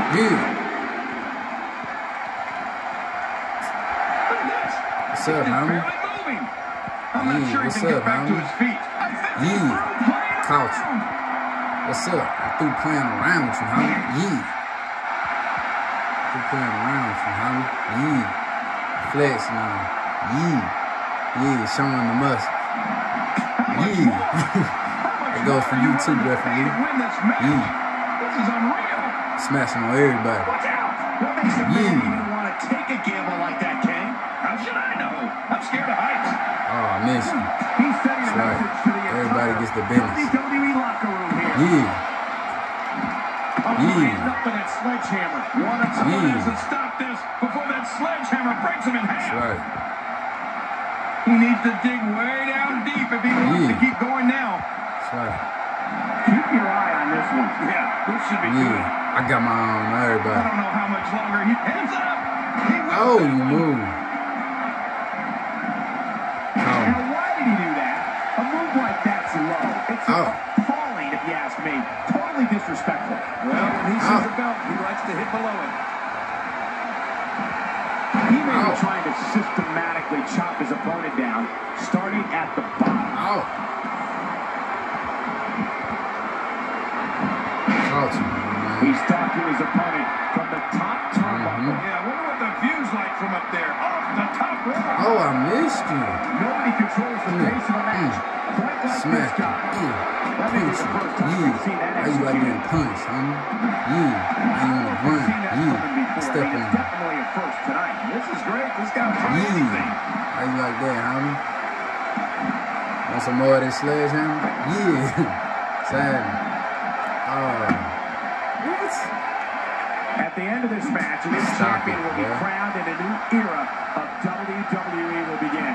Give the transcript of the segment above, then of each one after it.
Yeah. What's up, homie? Yeah, what's up, homie? Yeah. Caught you. What's up? I threw playing around with you, homie. Yeah. Through playing around with you, homie. Yeah. Flexing on. Yeah. Yeah, showing the muscle. Yeah. It goes for you too, referee. Yeah. Smashing on everybody. What makes a man even want to take a gamble like that, King? How should I know? I'm scared of heights. Oh, I missed you. He's sending a message to the everybody gets the business. WWE locker room here. Yeah. Yeah. Up in that sledgehammer. One of someone has to stop this before that sledgehammer breaks him in half. That's right. He needs to dig way down deep if he wants to keep going now. That's right. Keep your eye on this one. Yeah, this should be good. I got my eye on everybody. I don't know how much longer he hands up. Oh, you move. Now, why did he do that? A move like that's low. It's appalling, if you ask me. Totally disrespectful. Well, when he sees the belt, he likes to hit below it. He may be trying to systematically chop his opponent down, starting at the bottom. He's talking his opponent from the top turnbuckle. Yeah, I wonder what the view's like from up there. Off the top rope. Oh, I missed you. Nobody controls the pace of a match. Smack it. That may be the first time we've seen that. How you like getting punched, homie? Yeah. How you on the run? Yeah. Step in. Definitely a first tonight. This is great. This guy's trying anything. How you like that, homie? Want some more of this sledgehammer? Yeah. Sad. At the end of this match, a new champion will be crowned and a new era of WWE will begin.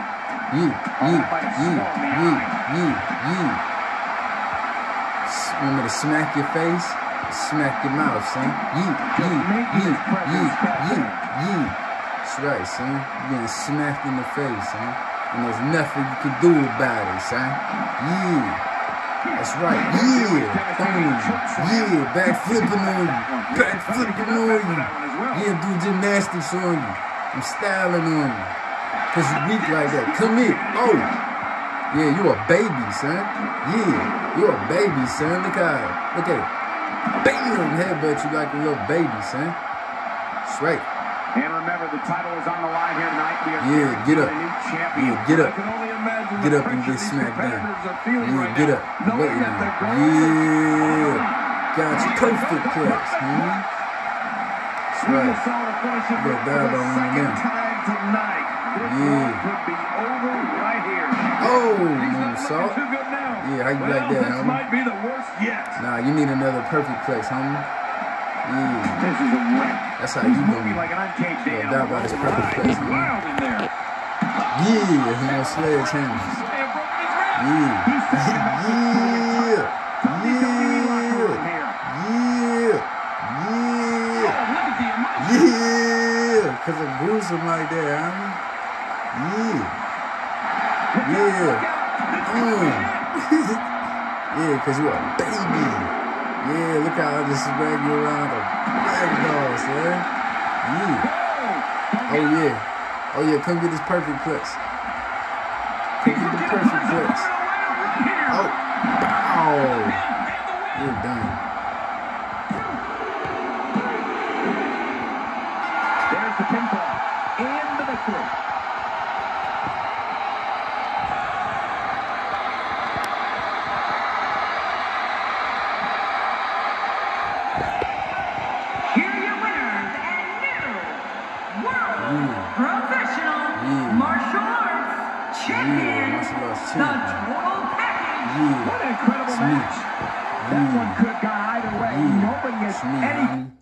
Want me to smack your face? Smack your mouth, son. That's right, son. You're getting smacked in the face, son. And there's nothing you can do about it, son. That's right. Back flipping on you. Do gymnastics on you. I'm styling on you. Cause you weak like that. Come here. Oh. Yeah, you a baby, son. Yeah, you a baby, son. Look at it. Bam! Headbutt you like a little baby, son. That's right. And remember, the title is on the line here tonight. Get up. Get up. Get up and get smacked down. Get up. Got you. Perfect place, homie. That's right. You got dive on one of them. Oh, moonsault. Yeah, how you like that, homie? Might be the worst yet. Nah, you need another perfect place, homie. This is a wreck. That's how you doing. Like an uncaged animal. Down by this perfect place, homie. No sledgehammers. Cause I'm gruesome like that, homie. Cause you a baby. Look how I just drag you around a ragdoll, son. Oh yeah, come get this perfect place. You're done. There's the pinfall and the victory. Here are your winners and new World Professional Martial Arts Champions, the Total Package. What an incredible match. That one could have gone either way. Nobody has any